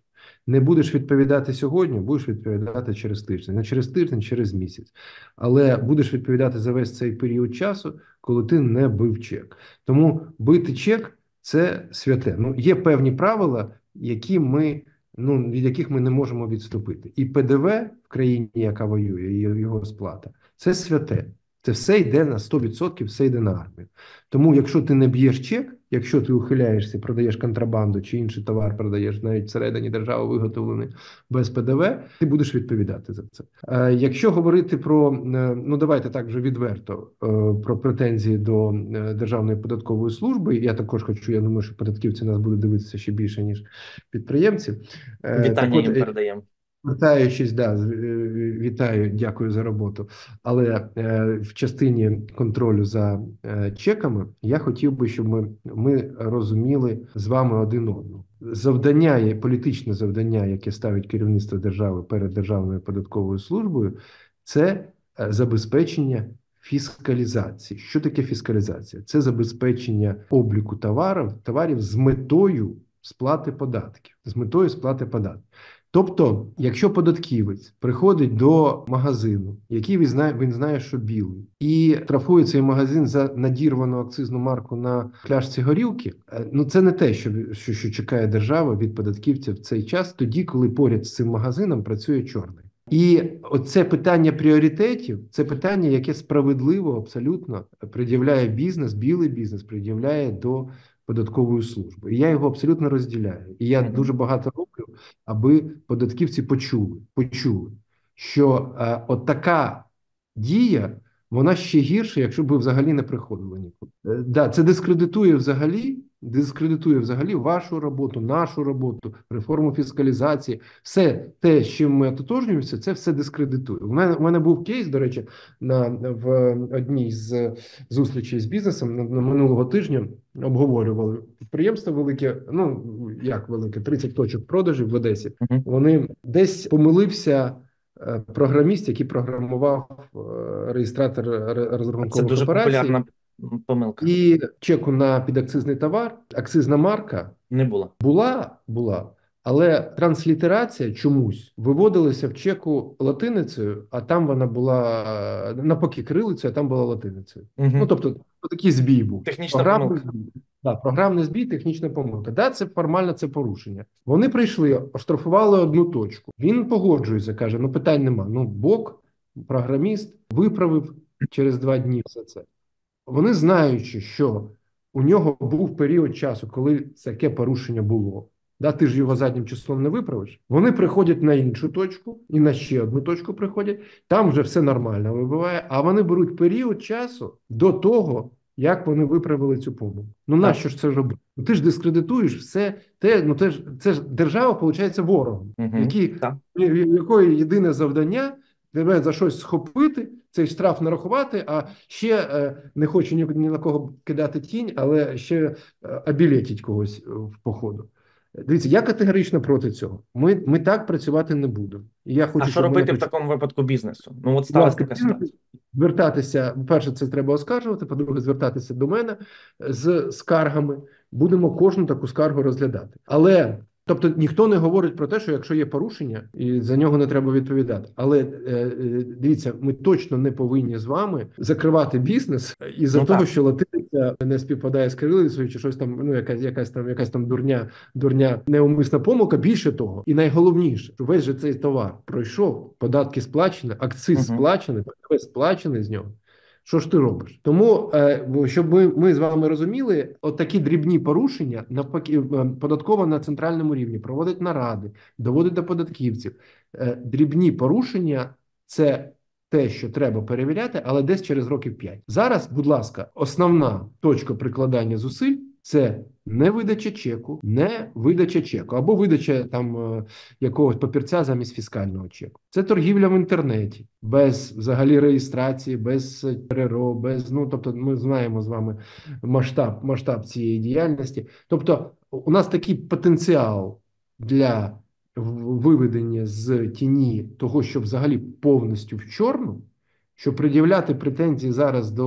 Не будеш відповідати сьогодні, будеш відповідати через тиждень, не через тиждень, через місяць. Але будеш відповідати за весь цей період часу, коли ти не бив чек. Тому бити чек – це святе. Ну, є певні правила, які ми, ну, від яких ми не можемо відступити. І ПДВ в країні, яка воює, і його сплата – це святе. Це все йде на сто відсотків, все йде на армію. Тому якщо ти не б'єш чек, якщо ти ухиляєшся, продаєш контрабанду чи інший товар продаєш навіть всередині держави виготовлений без ПДВ, ти будеш відповідати за це. Е, якщо говорити про, е, ну давайте так вже відверто, е, про претензії до е, Державної податкової служби, я також хочу, я думаю, що податківці нас будуть дивитися ще більше, ніж підприємці. Е, Вітання так от, їм передаємо. Вертаючись, да, вітаю, дякую за роботу. Але е, в частині контролю за е, чеками я хотів би, щоб ми, ми розуміли з вами один одного. Завдання, політичне завдання, яке ставить керівництво держави перед Державною податковою службою, це е, забезпечення фіскалізації. Що таке фіскалізація? Це забезпечення обліку товарів, товарів з метою сплати податків. З метою сплати податків. Тобто, якщо податківець приходить до магазину, який він знає, він знає, що білий, і штрафує цей магазин за надірвану акцизну марку на пляшці горілки, ну це не те, що, що, що чекає держава від податківця в цей час, тоді, коли поряд з цим магазином працює чорний. І оце питання пріоритетів, це питання, яке справедливо абсолютно пред'являє бізнес, білий бізнес пред'являє до податкової служби. І я його абсолютно розділяю. І я mm-hmm. дуже багато роблю, аби податківці почули, почули, що е, от така дія, вона ще гірша, якщо б ви взагалі не приходили нікуди. Е, да, це дискредитує взагалі, дискредитує взагалі вашу роботу, нашу роботу, реформу фіскалізації. Все те, з чим ми ототожнюємося, це все дискредитує. У мене, у мене був кейс, до речі, на, в одній з зустрічей з бізнесом на, на минулого тижня обговорювали підприємство велике, ну, як велике, тридцять точок продажів в Одесі. Uh-huh. Вони десь помилився програміст, який програмував реєстратор розрахункових операцій. Це дуже популярна помилка. І чеку на підакцизний товар, акцизна марка не була. Була, була, але транслітерація чомусь виводилася в чеку латиницею, а там вона була навпаки кирилицею, а там була латиницею. Угу. Ну, тобто, такий збій був. Технічна програмний помилка. Збій. Да, програмний збій, технічна помилка. Да, це формально, це порушення. Вони прийшли, оштрафували одну точку. Він погоджується, каже, ну питань нема. Ну, бок, програміст виправив через два дні все це. Вони, знаючи, що у нього був період часу, коли таке порушення було, да, ти ж його заднім числом не виправиш, вони приходять на іншу точку і на ще одну точку приходять, там вже все нормально вибиває, а вони беруть період часу до того, як вони виправили цю помилку. Ну нащо ж це робити? Ну, ти ж дискредитуєш все те, ну це ж, це ж держава, виходить, ворогом, угу, які, якої єдине завдання тебе за щось схопити, цей штраф нарахувати, а ще е, не хочу ні, ні на кого кидати тінь, але ще е, обілетіть когось в походу. Дивіться, я категорично проти цього. Ми, ми так працювати не будемо. І я хочу, а що робити в такому випадку бізнесу? Ну от сталася така ситуація. Звертатися, по-перше, це треба оскаржувати, по-друге, звертатися до мене з скаргами. Будемо кожну таку скаргу розглядати. Але тобто ніхто не говорить про те, що якщо є порушення, і за нього не треба відповідати. Але е, дивіться, ми точно не повинні з вами закривати бізнес із-за ну, того, так. що латиниця не співпадає з кирилицею, чи щось там, ну якась якась там якась там дурня, дурня неумисна помилка. Більше того, і найголовніше, що весь же цей товар пройшов, податки сплачені, акциз угу. сплачений, ПДВ сплачений з нього. Що ж ти робиш? Тому, щоб ми, ми з вами розуміли, от такі дрібні порушення, навпаки, податкова на центральному рівні проводить наради, доводить до податківців. Дрібні порушення – це те, що треба перевіряти, але десь через років п'ять. Зараз, будь ласка, основна точка прикладання зусиль – це не видача чеку, не видача чеку, або видача там якогось папірця замість фіскального чеку. Це торгівля в інтернеті, без взагалі реєстрації, без РРО, без, ну, тобто ми знаємо з вами масштаб, масштаб цієї діяльності. Тобто у нас такий потенціал для виведення з тіні того, що взагалі повністю в чорну, що пред'являти претензії зараз до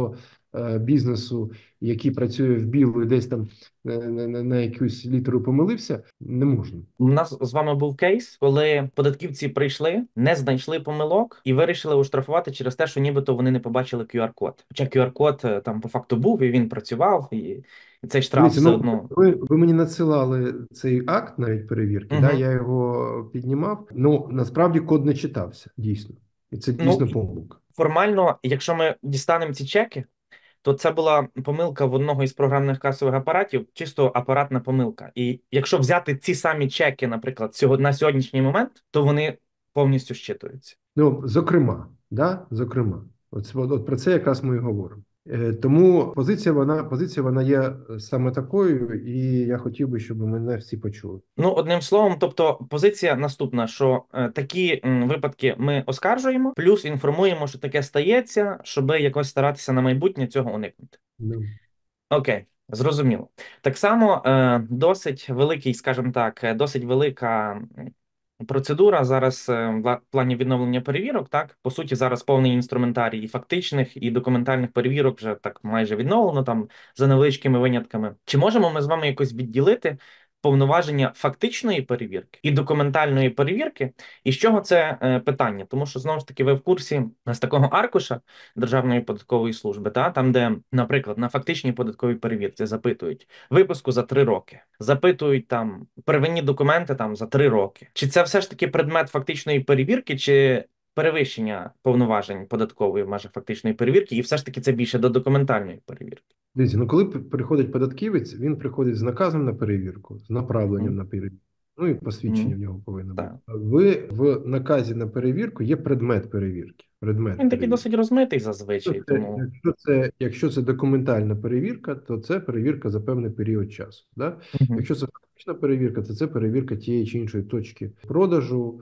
е, бізнесу, який працює в білу і десь там е, на, на, на якусь літеру помилився, не можна. У нас з вами був кейс, коли податківці прийшли, не знайшли помилок і вирішили оштрафувати через те, що нібито вони не побачили кю ар-код. Хоча кю ар-код е, там по факту був, і він працював, і, і цей штраф Дивіться, все ну одно. ви, ви мені надсилали цей акт навіть перевірки, да, Угу. я його піднімав. Ну насправді код не читався, дійсно. І це Ну, дійсно помилка. формально, якщо ми дістанемо ці чеки, то це була помилка в одного із програмних касових апаратів, чисто апаратна помилка. І якщо взяти ці самі чеки, наприклад, сього- на сьогоднішній момент, то вони повністю щитуються. Ну, зокрема, да, зокрема, от, от, от про це якраз ми і говоримо. Е, тому позиція вона позиція вона є саме такою, і я хотів би, щоб мене всі почули. Ну, одним словом, тобто позиція наступна, що е, такі м, випадки ми оскаржуємо, плюс інформуємо, що таке стається, щоб якось старатися на майбутнє цього уникнути. Ну, Окей, зрозуміло. Так само е, досить великий, скажімо так, е, досить велика м, процедура зараз е, в плані відновлення перевірок. Так, по суті, зараз повний інструментарій і фактичних, і документальних перевірок вже так майже відновлено, там за невеличкими винятками. Чи можемо ми з вами якось відділити повноваження фактичної перевірки і документальної перевірки? І з чого це е, питання? Тому що знову ж таки ви в курсі з такого аркуша Державної податкової служби, та там, де, наприклад, на фактичній податковій перевірці запитують випуску за три роки, запитують там первинні документи там за три роки. Чи це все ж таки предмет фактичної перевірки, чи перевищення повноважень податкової в межах фактичної перевірки, і все ж таки це більше до документальної перевірки? дивіться, ну коли п- приходить податківець, він приходить з наказом на перевірку, з направленням Мгм. на перевірку. Ну і посвідчення в Мгм. нього повинно бути. Так. Ви в наказі на перевірку є предмет перевірки. Предмет Він такий перевірки. досить розмитий Якщо зазвичай, це, тому якщо це, якщо це документальна перевірка, то це перевірка за певний період часу. Да? Мгм. Якщо це фактична перевірка, то це перевірка тієї чи іншої точки продажу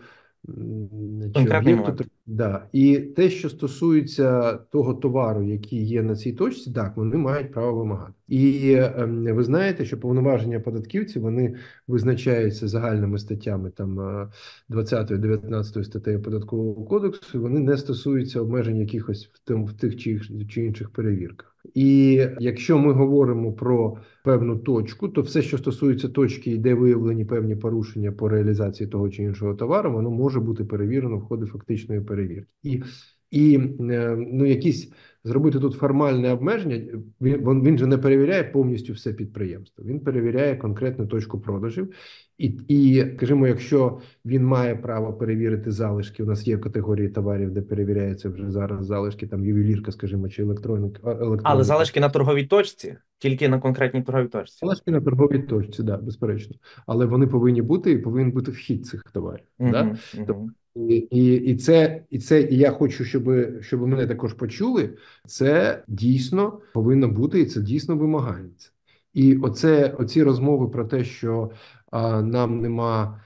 м, чи конкретний об'єкту. момент. Да. І те, що стосується того товару, який є на цій точці, так, вони мають право вимагати. І ем, ви знаєте, що повноваження податківців, вони визначаються загальними статтями там е, двадцятою дев'ятнадцятою статтею Податкового кодексу, вони не стосуються обмежень якихось в тим в тих чи, чи інших перевірках. І якщо ми говоримо про певну точку, то все, що стосується точки, де виявлені певні порушення по реалізації того чи іншого товару, воно може бути перевірено в ході фактичної перевірки. І, і е, ну, якісь зробити тут формальне обмеження, він, він же не перевіряє повністю все підприємство, він перевіряє конкретну точку продажів. І, і, скажімо, якщо він має право перевірити залишки, у нас є категорії товарів, де перевіряються вже зараз залишки, там ювелірка, скажімо, чи електроніка. Але електроніка. залишки на торговій точці, тільки на конкретній торговій точці. Залишки на торговій точці, да, безперечно. Але вони повинні бути і повинен бути вхід цих товарів. Угу, Да? угу. І, і, і це, і це, і я хочу, щоб, щоб мене також почули. Це дійсно повинно бути, і це дійсно вимагається. І оце, оці розмови про те, що а, нам нема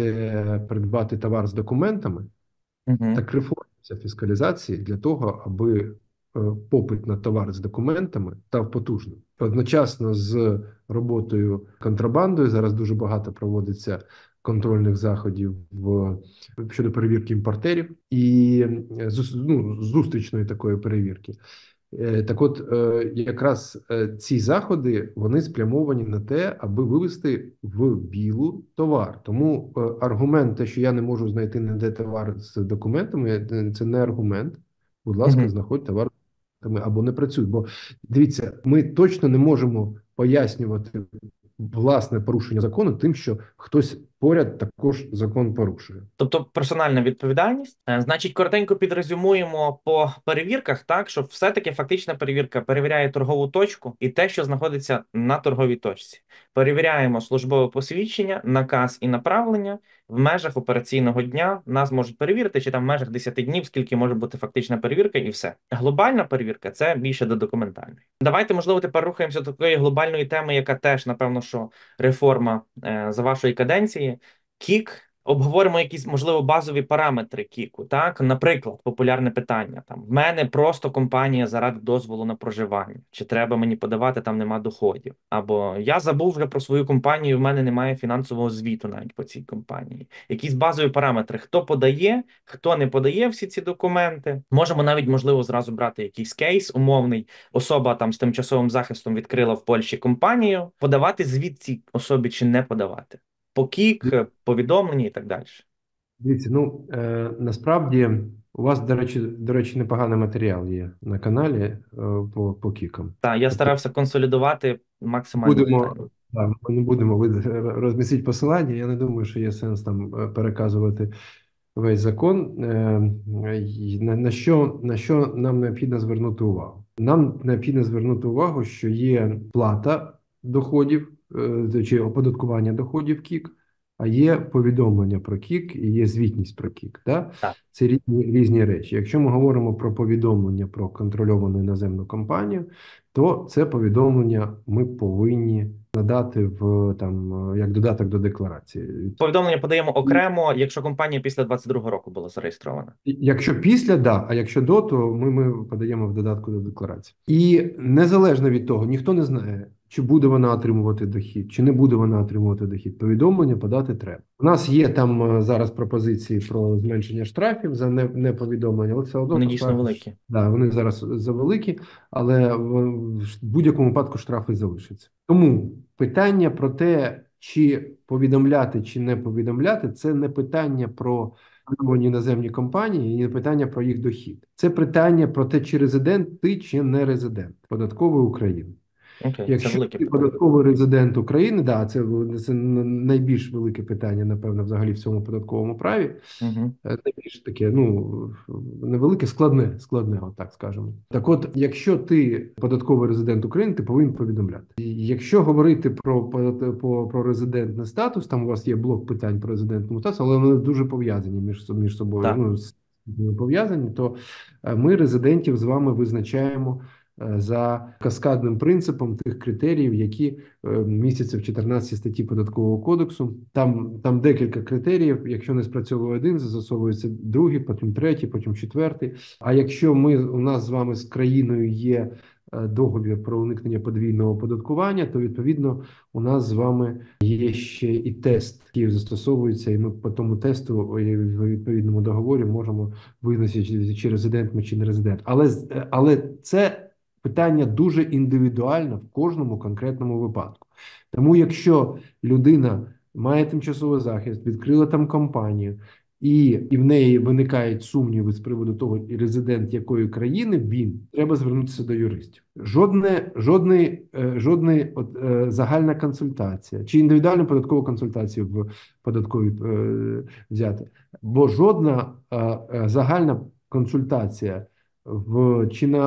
де придбати товар з документами, Угу. так реформується фіскалізації для того, аби е, попит на товар з документами став потужним. Одночасно з роботою контрабандою зараз дуже багато проводиться контрольних заходів в щодо перевірки імпортерів і е, зус- ну, зустрічної такої перевірки. Е, Так от, е, якраз е, ці заходи вони спрямовані на те, аби вивести в білу товар. Тому е, аргумент, те, що я не можу знайти ніде товар з документами, е, це не аргумент. Будь ласка, Угу. знаходь товар з документами або не працюй. Бо дивіться, ми точно не можемо пояснювати власне порушення закону тим, що хтось поряд також закон порушує. Тобто персональна відповідальність. Е, Значить, коротенько підрезюмуємо по перевірках, так, що все-таки фактична перевірка перевіряє торгову точку і те, що знаходиться на торговій точці. Перевіряємо службове посвідчення, наказ і направлення в межах операційного дня. Нас можуть перевірити, чи там в межах десяти днів, скільки може бути фактична перевірка, і все. Глобальна перевірка – це більше до документальної. Давайте, можливо, тепер рухаємося до такої глобальної теми, яка теж, напевно, що реформа е, за вашої каденції. Кік Обговоримо якісь, можливо, базові параметри кіку. Так, наприклад, популярне питання: там в мене просто компанія заради дозволу на проживання. Чи треба мені подавати, там нема доходів? Або я забув вже про свою компанію, в мене немає фінансового звіту навіть по цій компанії. Якісь базові параметри: хто подає, хто не подає всі ці документи. Можемо навіть, можливо, зразу брати якийсь кейс умовний. Особа там з тимчасовим захистом відкрила в Польщі компанію. Подавати звіт цій особі чи не подавати? По кік, повідомлення і так далі. Дивіться, ну е, насправді у вас, до речі, до речі, непоганий матеріал є на каналі е, по, по кікам. Так, я Тобто старався консолідувати максимально будемо, детально. да, ми не будемо ви- розмістити посилання. Я не думаю, що є сенс там е, переказувати весь закон. Е, й- на, на що, на що нам необхідно звернути увагу? Нам необхідно звернути увагу, що є плата доходів е, чи оподаткування доходів КІК, а є повідомлення про КІК і є звітність про КІК. Да? Так. Це різні, різні речі. Якщо ми говоримо про повідомлення про контрольовану іноземну компанію, то це повідомлення ми повинні надати в там як додаток до декларації. Повідомлення подаємо окремо, якщо компанія після двадцять другого року була зареєстрована. Якщо після, да, а якщо до, то ми, ми подаємо в додатку до декларації. І незалежно від того, ніхто не знає, чи буде вона отримувати дохід, чи не буде вона отримувати дохід. Повідомлення подати треба. У нас є там е, зараз пропозиції про зменшення штрафів за не- неповідомлення, але все одно Вони по дійсно штрафу, великі. да, вони зараз завеликі, але в, в будь-якому випадку штрафи залишаться. Тому питання про те, чи повідомляти, чи не повідомляти, це не питання про іноземні компанії і не питання про їх дохід. Це питання про те, чи резидент ти, чи не резидент податкової України. Окей, це Якщо велике ти питання. податковий резидент України, да, це, це найбільш велике питання, напевно, взагалі в цьому податковому праві. Угу. Е, Найбільш таке, ну, невелике, складне, складне, так скажемо. Так от, якщо ти податковий резидент України, ти повинен повідомляти. І якщо говорити про, про, про резидентний статус, там у вас є блок питань про резидентний статус, але вони дуже пов'язані між, між собою, Так. ну, з- пов'язані, то е, ми резидентів з вами визначаємо е, за каскадним принципом тих критеріїв, які е, містяться в чотирнадцятій статті Податкового кодексу. Там, там декілька критеріїв. Якщо не спрацьовує один, застосовується другий, потім третій, потім четвертий. А якщо ми у нас з вами з країною є е, договір про уникнення подвійного оподаткування, то відповідно у нас з вами є ще і тест, який застосовується, і ми по тому тесту і в відповідному договорі можемо визначити, чи резидент ми, чи не резидент. Але, з- е, але це питання дуже індивідуальне в кожному конкретному випадку. Тому якщо людина має тимчасовий захист, відкрила там компанію, і, і в неї виникають сумніви з приводу того, і резидент якої країни він, треба звернутися до юристів. Жодне, жодний, е, жодний от, е, загальна консультація чи індивідуальну податкову консультацію в податковій е, взяти, бо жодна е, е, загальна консультація в чи на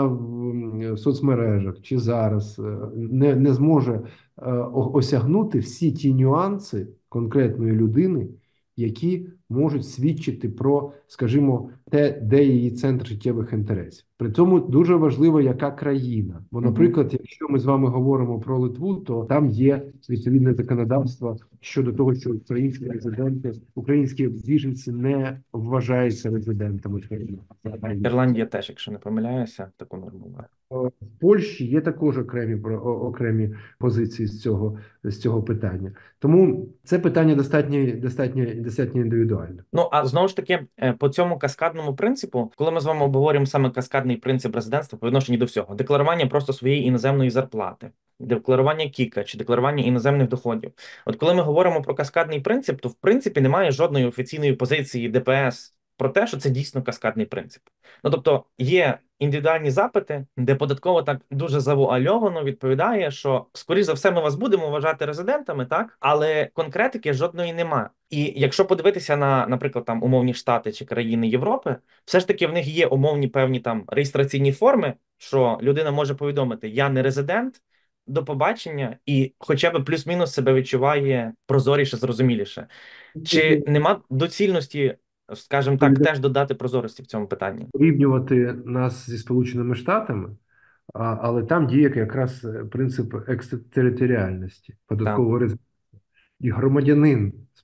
в соцмережах, чи зараз е, не, не зможе е, о- осягнути всі ті нюанси конкретної людини, які можуть свідчити про, скажімо, те, де її центр життєвих інтересів. При цьому дуже важливо, яка країна. Бо, Мгм. наприклад, якщо ми з вами говоримо про Литву, то там є відповідне законодавство щодо того, що українські резиденти, українські біженці не вважаються резидентами країни. Ірландія теж, якщо не помиляюся, таку норму має. В Польщі є також окремі про- о- окремі позиції з цього з цього питання. Тому це питання достатньо достатньо достатньо індивідуальне. Ну, а знову ж таки, е, по цьому каскадному принципу, коли ми з вами обговорюємо саме каскадний принцип резидентства по відношенню до всього, декларування просто своєї іноземної зарплати, декларування кіка чи декларування іноземних доходів. От коли ми говоримо про каскадний принцип, то в принципі немає жодної офіційної позиції ДПС про те, що це дійсно каскадний принцип. Ну тобто є індивідуальні запити, де податково так дуже завуальовано відповідає, що скоріш за все ми вас будемо вважати резидентами, так, але конкретики жодної нема. І якщо подивитися на, наприклад, там умовні штати чи країни Європи, все ж таки в них є умовні певні там реєстраційні форми, що людина може повідомити: я не резидент, до побачення, і хоча б плюс-мінус себе відчуває прозоріше, зрозуміліше. Чи нема доцільності, скажімо так, теж додати прозорості в цьому питанні? Порівнювати нас зі Сполученими Штатами, а, але там діє якраз е, принцип екстериторіальності Так. податкового резидентства. І громадянин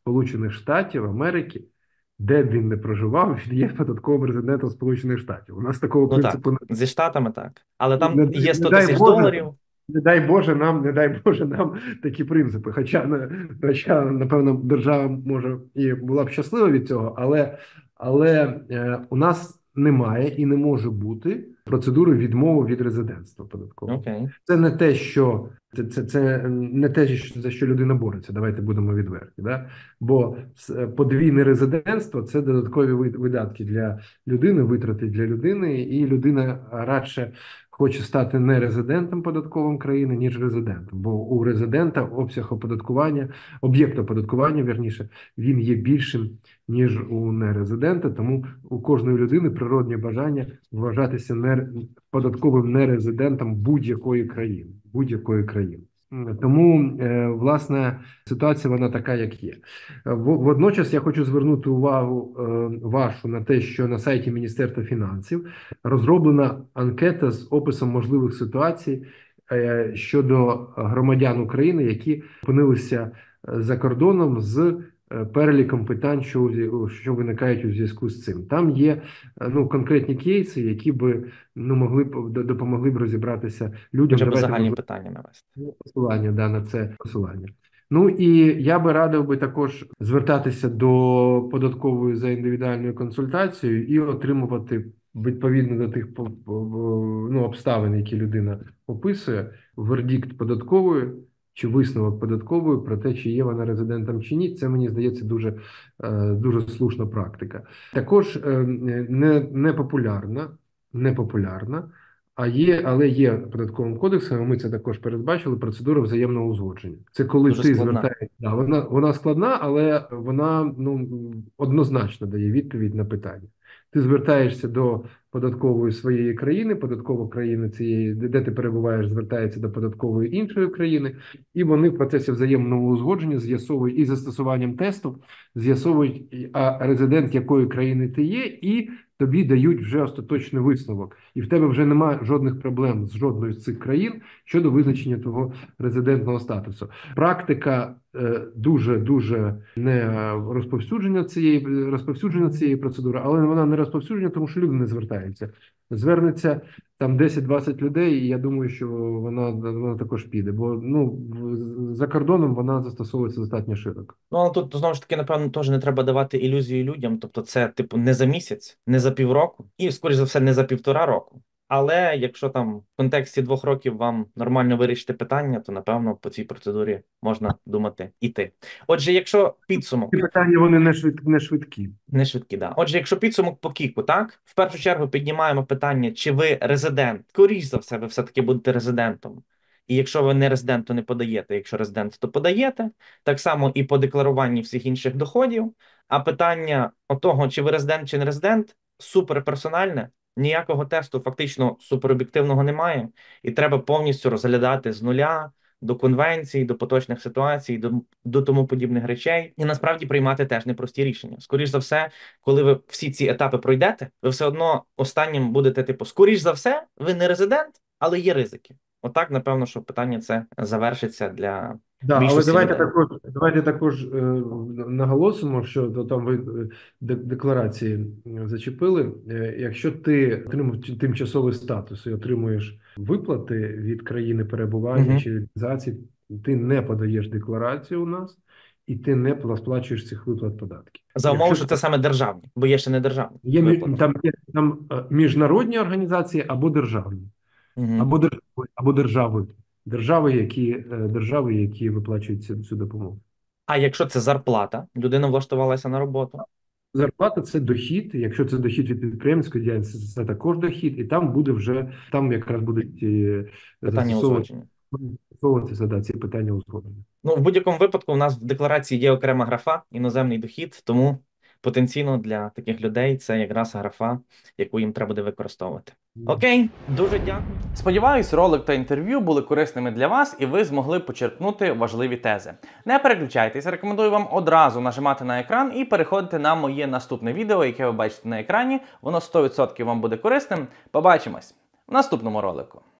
Сполучених Штатів Америки, де б він не проживав, він є податковим резидентом Сполучених Штатів. У нас такого Ну так, принципу не, зі Штатами так. Але там не, є не сто дай тисяч Боже, доларів. не дай Боже нам, не дай Боже нам такі принципи. Хоча, не- хоча напевно, держава може і була б щаслива від цього, але, але е, у нас немає і не може бути процедури відмови від резидентства податкового. Окей. Це не те, що це, це, це не те, що- за що людина бореться. Давайте будемо відверті. Да? Бо с- подвійне резидентство це додаткові ви- видатки для людини, витрати для людини, і людина радше хоче стати не резидентом податковим країни, ніж резидентом. Бо у резидента обсяг оподаткування, об'єкт оподаткування, вірніше, він є більшим, ніж у нерезидента, тому у кожної людини природне бажання вважатися не податковим нерезидентом будь-якої країни. Будь-якої країни. Тому, е, власне, ситуація вона така, як є. В- Водночас я хочу звернути увагу е, вашу на те, що на сайті Міністерства фінансів розроблена анкета з описом можливих ситуацій е, щодо громадян України, які опинилися е, за кордоном з е, переліком питань, що, у зв'я- що виникають у зв'язку з цим. Там є е, ну, конкретні кейси, які би ну, могли б д- допомогли б розібратися людям. Хоча б Давайте, загальні можливо, питання навести. посилання да, на це посилання. Ну і я би радив би також звертатися до податкової за індивідуальною консультацією і отримувати відповідно до тих по- по- ну, обставин, які людина описує, вердикт податкової чи висновок податкової про те, чи є вона резидентом чи ні. Це, мені здається, дуже, е, дуже слушна практика. Також е, не, не популярна, не популярна, а є, але є податковим кодексом, ми це також передбачили, процедура взаємного узгодження. Це коли Дуже ти складна. звертаєшся, да, вона, вона складна, але вона ну, однозначно дає відповідь на питання. Ти звертаєшся до податкової своєї країни, податкова країни цієї, де ти перебуваєш, звертається до податкової іншої країни, і вони в процесі взаємного узгодження з'ясовують і застосуванням тесту, з'ясовують, а резидент якої країни ти є, і тобі дають вже остаточний висновок. І в тебе вже немає жодних проблем з жодною з цих країн щодо визначення того резидентного статусу. Практика дуже-дуже не розповсюдження цієї, розповсюдження цієї процедури, але вона не розповсюджена, тому що люди не звертаються. Звернеться там десять-двадцять людей, і я думаю, що вона, вона також піде, бо ну, в- за кордоном вона застосовується достатньо широко. Ну, але тут, знову ж таки, напевно, теж не треба давати ілюзію людям. Тобто це, типу, не за місяць, не за півроку і, скоріш за все, не за півтора року. Але якщо там в контексті двох років вам нормально вирішити питання, то, напевно, по цій процедурі можна думати іти. Отже, якщо підсумок, Ці питання, вони не, швид, не швидкі. не швидкі, да. Отже, якщо підсумок по кіку, так? В першу чергу піднімаємо питання, чи ви резидент. Скоріш за все, ви все-таки будете резидентом. І якщо ви не резидент, то не подаєте. Якщо резидент, то подаєте. Так само і по декларуванні всіх інших доходів. А питання того, чи ви резидент, чи не резидент, суперперсональне. Ніякого тесту фактично супероб'єктивного немає. І треба повністю розглядати з нуля, до конвенцій, до поточних ситуацій, до, до тому подібних речей. І насправді приймати теж непрості рішення. Скоріш за все, коли ви всі ці етапи пройдете, ви все одно останнім будете, типу, скоріш за все, ви не резидент, але є ризики. Отак, напевно, що питання це завершиться для Да, але більшості давайте людей. також, давайте також е, наголосимо, що то там ви е, де- декларації е, зачепили. Е, якщо ти отримав ті- тимчасовий статус і отримуєш виплати від країни перебування Мгм. чи реалізації, ти не подаєш декларацію у нас і ти не сплачуєш цих виплат податків. За умови, Якщо що це саме державні, бо є ще не державні є мі- виплати. там є там е, міжнародні організації або державні. Мгм. Або держави, або держави, держави, які е, держави, які виплачують цю, цю допомогу. А якщо це зарплата, людина влаштувалася на роботу. Зарплата це дохід. Якщо це дохід від підприємницької діяльності, це, це також дохід, і там буде вже там якраз будуть е, Питання узгодження. застосовуватися да, ці питання узгодження. Ну, в будь-якому випадку у нас в декларації є окрема графа іноземний дохід, тому потенційно для таких людей це якраз графа, яку їм треба буде використовувати. Окей, дуже дякую. Сподіваюсь, ролик та інтерв'ю були корисними для вас і ви змогли почерпнути важливі тези. Не переключайтесь, рекомендую вам одразу нажимати на екран і переходити на моє наступне відео, яке ви бачите на екрані. Воно сто відсотків вам буде корисним. Побачимось в наступному ролику.